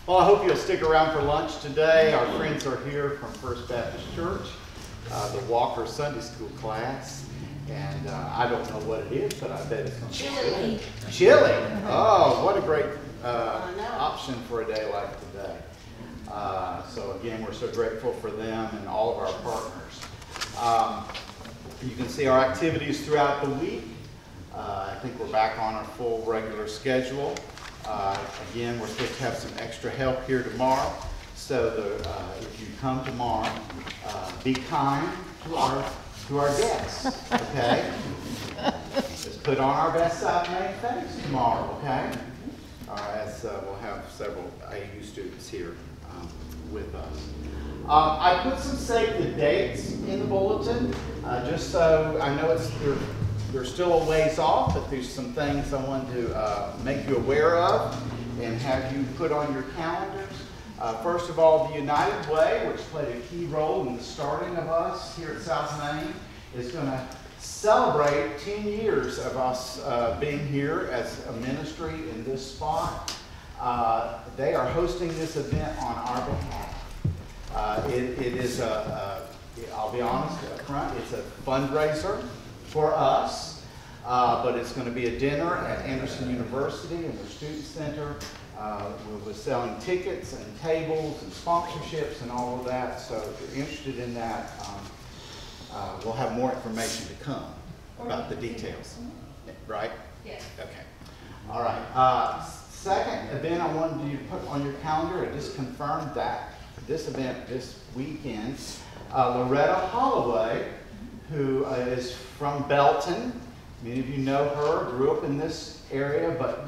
Well, I hope you'll stick around for lunch today. Our friends are here from First Baptist Church, the Walker Sunday School class. And I don't know what it is, but I bet it's going to be chili. Chili. Oh, what a great option for a day like today. So again, we're so grateful for them and all of our partners. You can see our activities throughout the week. I think we're back on our full regular schedule. Again, we're supposed to have some extra help here tomorrow. So if you come tomorrow, be kind to our guests, okay? Just put on our best side made face tomorrow, okay? All right, we'll have several AU students here with us. I put some save the dates in the bulletin, just so I know they're still a ways off, but there's some things I want to make you aware of and have you put on your calendars. First of all, the United Way, which played a key role in the starting of us here at South Main, is going to celebrate 10 years of us being here as a ministry in this spot. They are hosting this event on our behalf. It is I'll be honest up front, it's a fundraiser for us, but it's going to be a dinner at Anderson University in the Student Center. We're selling tickets and tables and sponsorships and all of that, so if you're interested in that, we'll have more information to come about the details, right? Yes. Okay. All right. Second event I wanted you to put on your calendar, I just confirmed that this event this weekend, Loretta Holloway, who is from Belton. Many of you know her, grew up in this area, but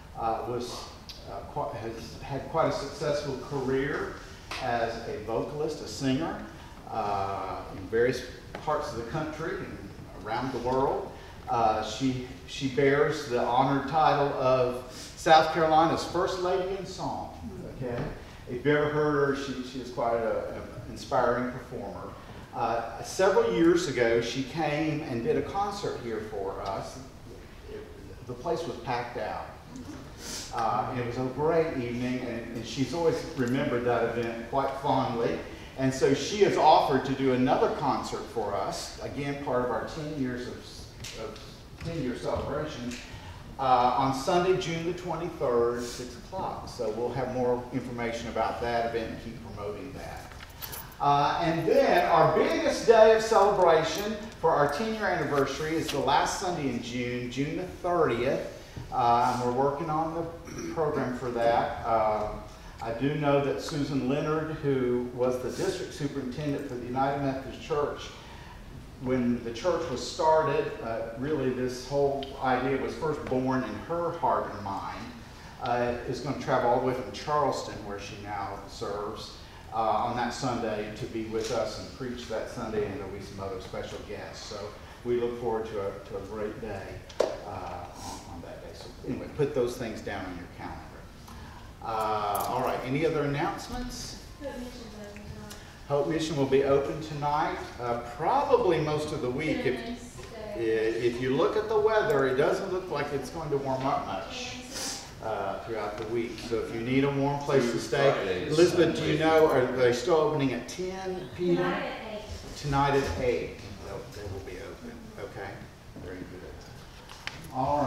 has had quite a successful career as a vocalist, a singer, in various parts of the country and around the world. She bears the honored title of South Carolina's First Lady in Song. Okay, if you ever heard her, she is quite an inspiring performer. Several years ago, she came and did a concert here for us. The place was packed out. It was a great evening, and she's always remembered that event quite fondly. And so she has offered to do another concert for us, again, part of our 10 years of 10-year celebration, on Sunday, June the 23rd, 6 o'clock. So we'll have more information about that event and keep promoting that. And then our biggest day of celebration for our 10-year anniversary is the last Sunday in June, June the 30th. And we're working on the program for that. I do know that Susan Leonard, who was the district superintendent for the United Methodist Church, when the church was started, really this whole idea was first born in her heart and mind, is going to travel all the way from Charleston, where she now serves, on that Sunday to be with us and preach that Sunday, and there'll be some other special guests. So we look forward to a great day on that day. So anyway, put those things down on your calendar. All right, any other announcements? Hope Mission will be open tonight, probably most of the week. If you look at the weather, it doesn't look like it's going to warm up much throughout the week. So if you need a warm place to stay, Elizabeth, do you know, are they still opening at 10 p.m.? Tonight at 8. Tonight at 8. They will be open. Okay, very good. All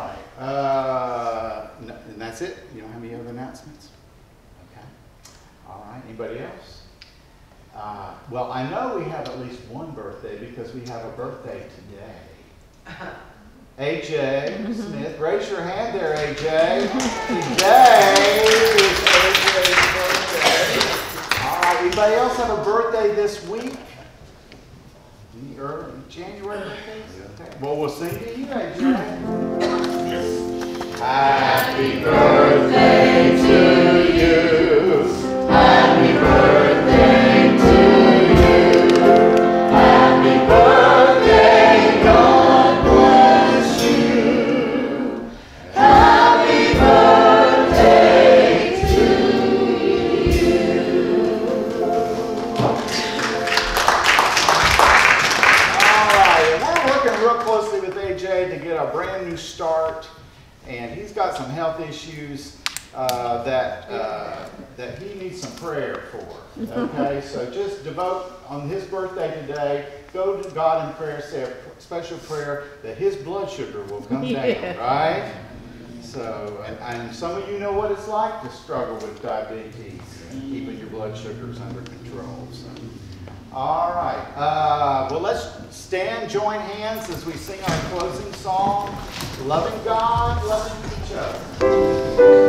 right, and that's it? You don't have any other announcements? Okay. All right, anybody else? Well, I know we have at least one birthday because we have a birthday today. AJ Smith, raise your hand there, AJ. Today is AJ's birthday. All right, anybody else have a birthday this week? Any early January birthdays? Okay. Well, we'll sing to you, AJ. Happy birthday to you. Happy birthday to you. Happy birthday, God bless you. Happy birthday to you. All right, we're working real closely with AJ to get a brand new start, and he's got some health issues that that he needs some prayer for. Okay, so just devote on his birthday today. Go to God in prayer. Say a special prayer that his blood sugar will come down. Right. So, and some of you know what it's like to struggle with diabetes and keeping your blood sugars under control. So. All right. Well, let's stand, join hands as we sing our closing song, Loving God, Loving Each Other.